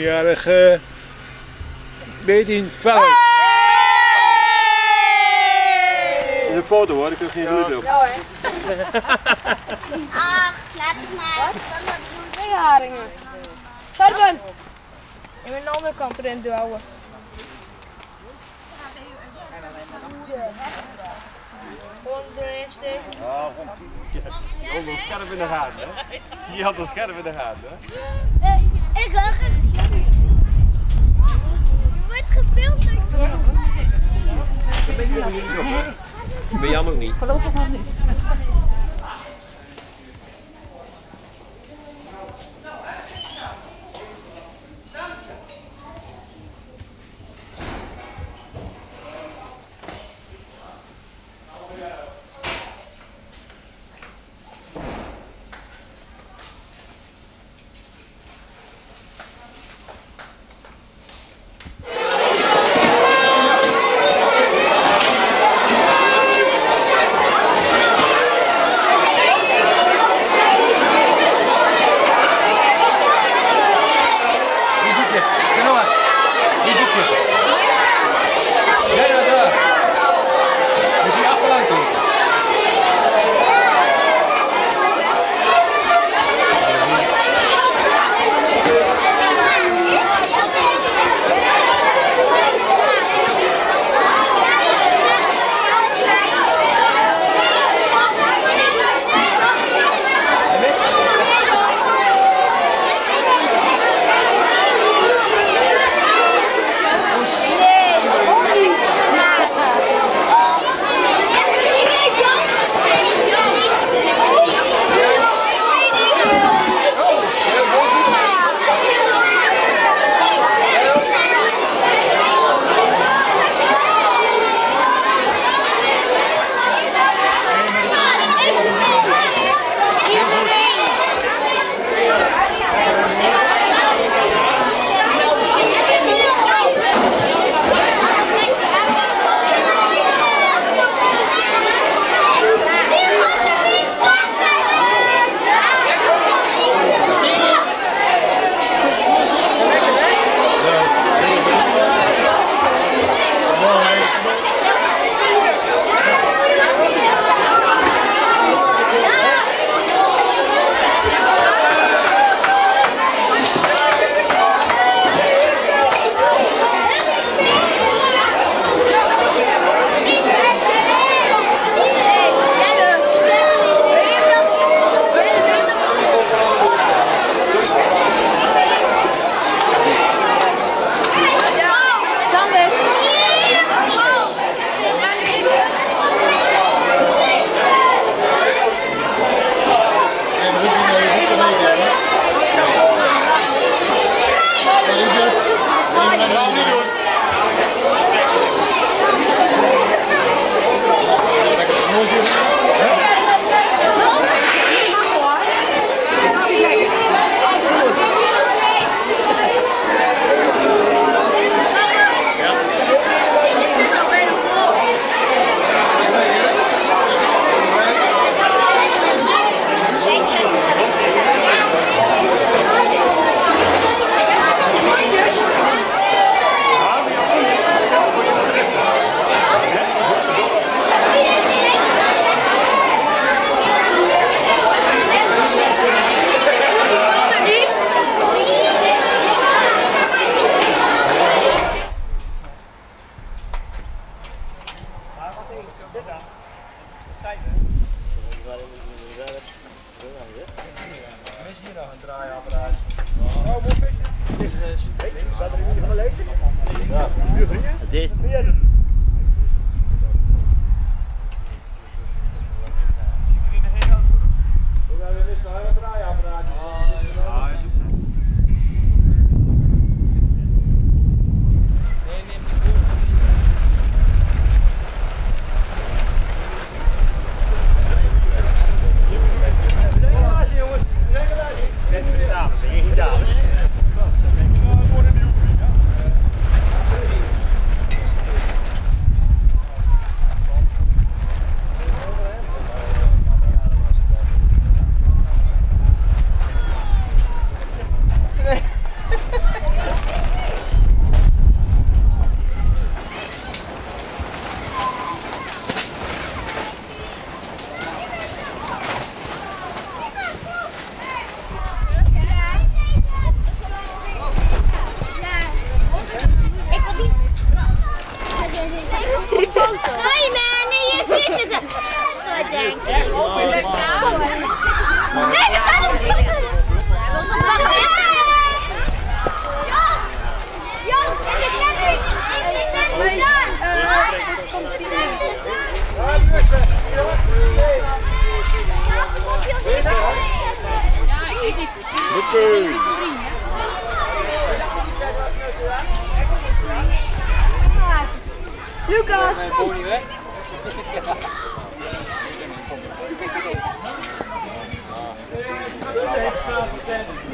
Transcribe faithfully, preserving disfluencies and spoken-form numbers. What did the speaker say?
tienjarige Bedien Vellers. Een foto hoor, ik heb geen video op. Ja hoor. Ah, laat het maar. Dan heb ik twee haringen. Gerben! Ik ben de andere kant erin duwen. Gewoon erin steken. Ah, je had een scherp in de gaten, hè? Je had een scherp in de gaten, hè? Ik lach het. Je wordt gefilmd. Ik ben jammer niet. Voorlopig nog niet. Leuk samen. Nee, dat staat er niet. Dat was een plannen. Jan! Jan, ik heb net iets. Ik heb net iets. Komt zien. Ja, ik weet niet. Oké. Lucas, kom! Ja.